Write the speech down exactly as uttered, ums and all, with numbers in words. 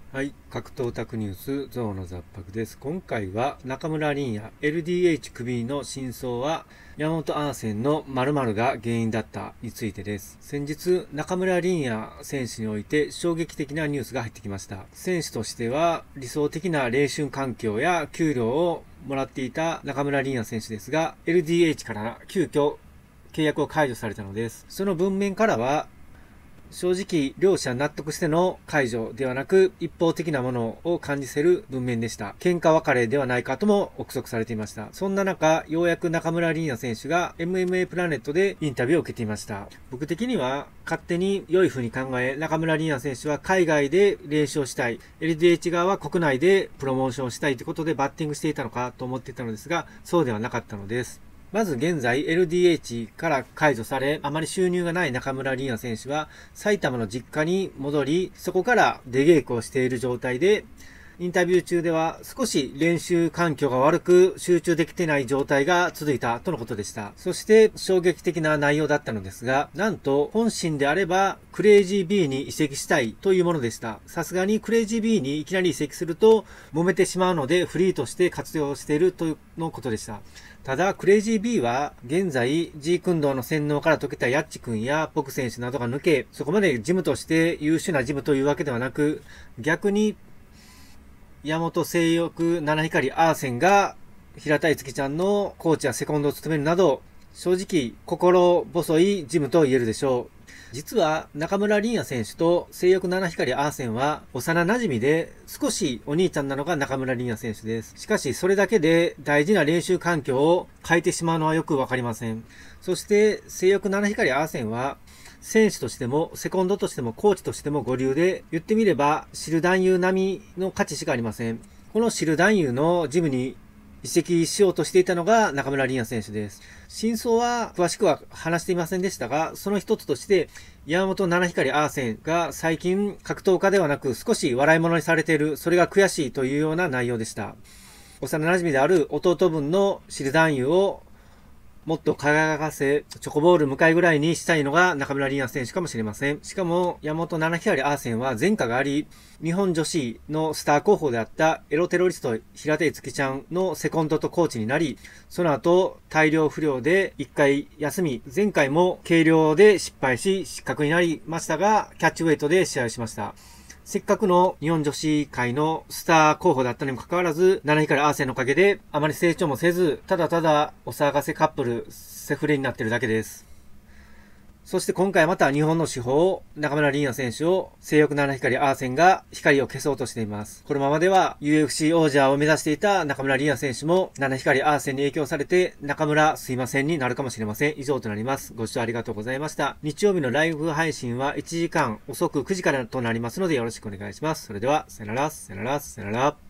はい。格闘宅ニュース、ゾウの雑白です。今回は中村凛也 エルディーエイチ クビの真相は山本アーセンの〇〇が原因だったについてです。先日、中村凛也選手において衝撃的なニュースが入ってきました。選手としては理想的な練習環境や給料をもらっていた中村凛也選手ですが、エルディーエイチ から急遽契約を解除されたのです。その文面からは、正直、両者納得しての解除ではなく、一方的なものを感じせる文面でした。喧嘩別れではないかとも憶測されていました。そんな中、ようやく中村凛也選手が エムエムエー プラネットでインタビューを受けていました。僕的には、勝手に良い風に考え、中村凛也選手は海外で練習をしたい。エルディーエイチ 側は国内でプロモーションをしたいということでバッティングしていたのかと思っていたのですが、そうではなかったのです。まず現在 エルディーエイチ から解除され、あまり収入がない中村凛也選手は埼玉の実家に戻り、そこから出稽古をしている状態で、インタビュー中では少し練習環境が悪く集中できてない状態が続いたとのことでした。そして衝撃的な内容だったのですが、なんと本心であればクレイジー B に移籍したいというものでした。さすがにクレイジー B にいきなり移籍すると揉めてしまうのでフリーとして活用しているというのことでした。ただ、クレイジー B は、現在、ジークンドーの洗脳から解けたヤッチ君やポク選手などが抜け、そこまでジムとして優秀なジムというわけではなく、逆に、山本聖翼七光アーセンが、平田樹ちゃんのコーチやセコンドを務めるなど、正直、心細いジムと言えるでしょう。実は中村凛也選手と聖翼七光アーセンは幼馴染で少しお兄ちゃんなのが中村凛也選手です。しかしそれだけで大事な練習環境を変えてしまうのはよくわかりません。そして聖翼七光アーセンは選手としてもセコンドとしてもコーチとしても五流で言ってみれば知る男優並みの価値しかありません。この知る男優のジムに移籍しようとしていたのが中村凛也選手です。真相は詳しくは話していませんでしたが、その一つとして山本七光アーセンが最近格闘家ではなく少し笑い物にされている、それが悔しいというような内容でした。幼馴染である弟分の知る男優をもっと輝かせ、チョコボール向かいぐらいにしたいのが中村凛也選手かもしれません。しかも、山本七光アーセンは前科があり、日本女子のスター候補であったエロテロリスト平手月ちゃんのセコンドとコーチになり、その後、大量不良で一回休み、前回も軽量で失敗し失格になりましたが、キャッチウェイトで試合をしました。せっかくの日本女子界のスター候補だったにもかかわらず、七光アーセンのおかげであまり成長もせず、ただただお騒がせカップル、セフレになってるだけです。そして今回また日本の司法、中村凛也選手を聖翼七光アーセンが光を消そうとしています。このままでは ユーエフシー 王者を目指していた中村凛也選手も七光アーセンに影響されて中村すいませんになるかもしれません。以上となります。ご視聴ありがとうございました。日曜日のライブ配信はいちじかん遅くくじからとなりますのでよろしくお願いします。それでは、さよなら、さよなら、さよなら。